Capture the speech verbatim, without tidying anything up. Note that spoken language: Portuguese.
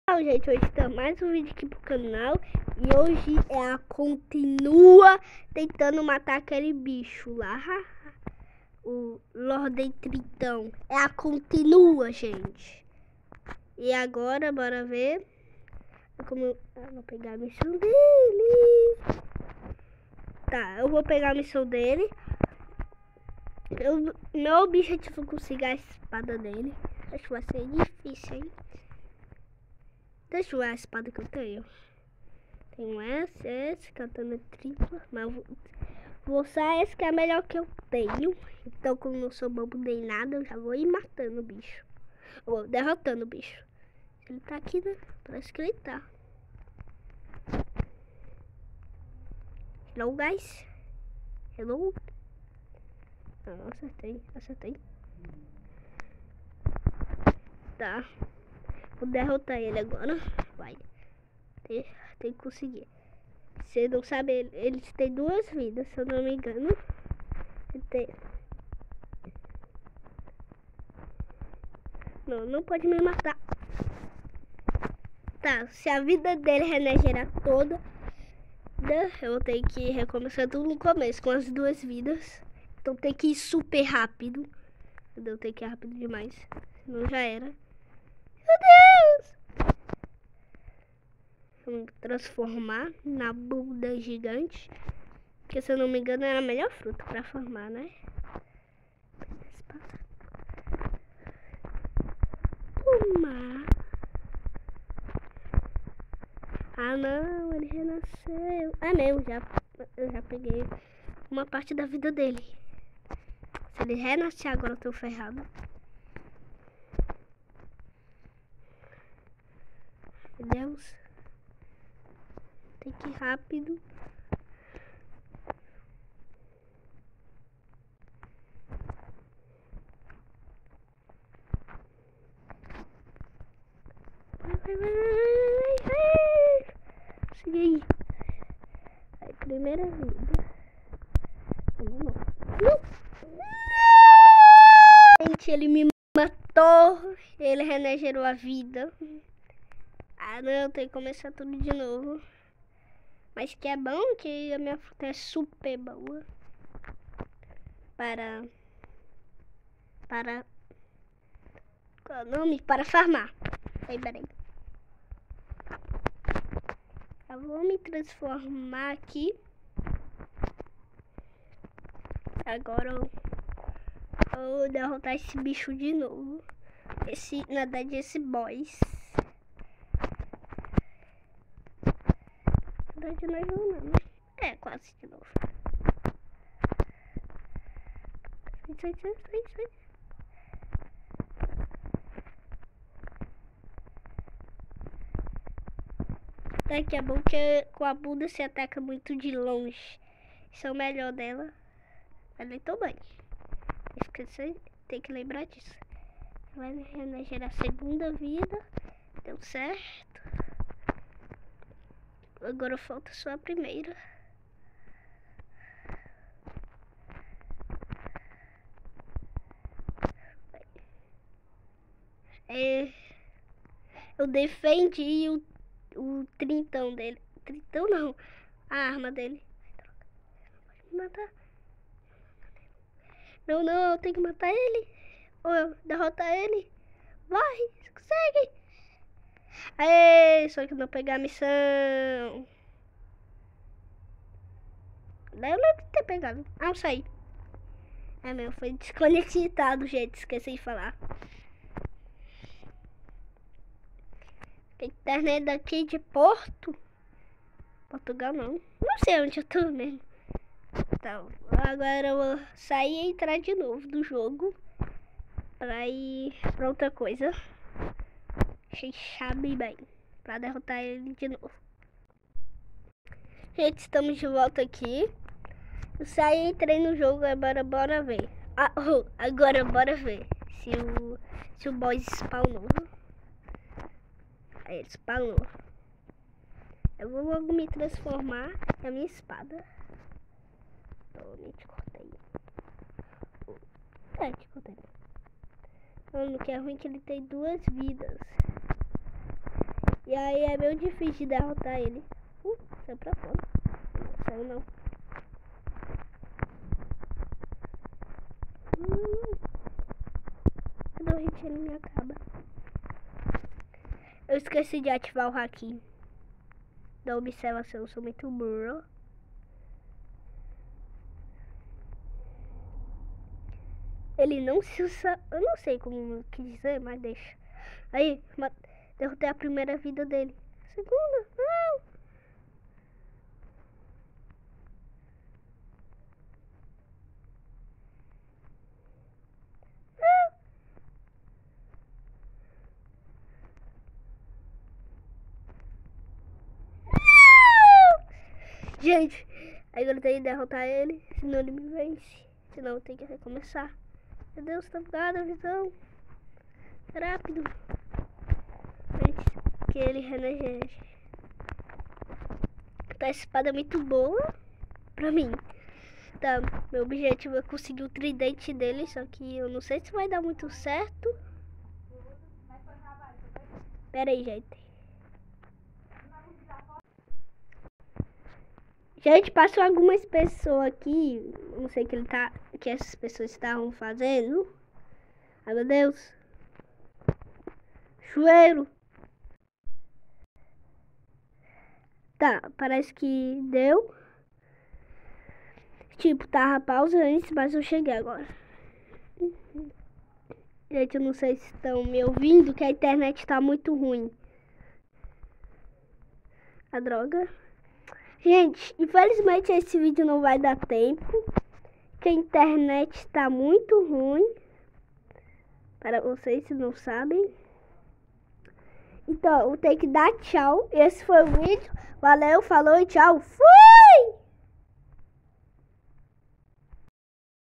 Então, gente, hoje está mais um vídeo aqui pro canal. E hoje é a continua tentando matar aquele bicho lá. O Lorde Tritão. É a continua, gente. E agora, bora ver como eu vou pegar a missão dele. Tá, eu vou pegar a missão dele. Eu, meu objetivo é conseguir a espada dele. Acho que vai ser difícil, hein? Deixa eu ver a espada que eu tenho. Tenho essa, essa, katana tripla. Mas eu vou, vou usar essa que é a melhor que eu tenho. Então, como eu não sou bobo nem nada, eu já vou ir matando o bicho. Eu vou derrotando o bicho. Ele tá aqui, né? Parece que ele tá. Hello, guys. Hello. Não, acertei, acertei. Tá. Vou derrotar ele agora. Vai. Tem, tem que conseguir. Você não sabe, ele, ele tem duas vidas, se eu não me engano. Ele tem... Não, não pode me matar. Tá, se a vida dele regenerar toda, eu vou ter que recomeçar tudo no começo, com as duas vidas. Então tem que ir super rápido. Eu tenho que ir rápido demais, senão já era. Meu Deus! Vamos transformar na Buda gigante. Porque, se eu não me engano, era a melhor fruta pra formar, né? Toma! Ah, não, ele renasceu. Ah, não, já, eu já peguei uma parte da vida dele. Se ele renascer agora, eu tô ferrado. Meu Deus. Tem que ir rápido. Vai, vai, vai, vai, vai. Consegui. Aí, primeira vida. Vamos lá. Não. Gente, ele me matou. Ele regenerou a vida. Ah, não, tem que começar tudo de novo. Mas que é bom que a minha fruta é super boa. Para... Para... Qual é o nome? Para farmar. Aí, peraí. Eu vou me transformar aqui. Agora eu vou derrotar esse bicho de novo. Esse, na verdade, esse boss. Na verdade, não é não, né? É, quase de novo. Sai, sai, sai, sai. Daqui a pouco que com a Buda se ataca muito de longe. Isso é o melhor dela. Mas nem tô bem. Esqueci, tem que lembrar disso. Vai regenerar a segunda vida. Deu certo. Agora falta só a primeira. É, eu defendi o, o trintão dele. Trintão não. A arma dele. Pode me matar. Não, não, eu tenho que matar ele. Ou eu derrotar ele. Vai, você consegue. Aê, só que não pegar a missão. Daí eu lembro de ter pegado. Ah, eu saí. É meu, foi desconectado, gente. Esqueci de falar. A internet daqui de Porto. Portugal não. Não sei onde eu tô mesmo. Então, agora eu vou sair e entrar de novo do jogo. Pra ir pra outra coisa. Achei chave bem. Pra derrotar ele de novo. Gente, estamos de volta aqui. Eu saí e entrei no jogo, agora bora ver. Ah, oh, agora bora ver se o, se o boss spawnou. Aí ele spawnou. Eu vou logo me transformar na minha espada. Tome, te cortei. É, te cortei. Mano, que é ruim que ele tem duas vidas. E aí é meio difícil de derrotar ele. Uh, saiu pra fora. Não saiu não. Hum. Quando eu hit ele me acaba. Eu esqueci de ativar o haki da observação, eu sou muito burro. Ele não se usa, eu não sei como que dizer, mas deixa. Aí, derrotei a primeira vida dele. Segunda, não. Não. Não. Gente, agora eu tenho que derrotar ele, senão ele me vence. Senão eu tenho que recomeçar. Meu Deus, tá bugada a visão. Rápido. Antes que ele renegere. Tá, essa espada é muito boa pra mim. Tá, meu objetivo é conseguir o tridente dele, só que eu não sei se vai dar muito certo. Pera aí, gente. Gente, passou algumas pessoas aqui, não sei o que ele tá, o que essas pessoas estavam fazendo. Ai, meu Deus. Chueiro. Tá, parece que deu. Tipo, tava pausa antes, mas eu cheguei agora. Gente, eu não sei se estão me ouvindo, que a internet tá muito ruim. A droga. Gente, infelizmente esse vídeo não vai dar tempo, que a internet está muito ruim, para vocês se não sabem. Então, eu tenho que dar tchau. Esse foi o vídeo. Valeu, falou e tchau. Fui!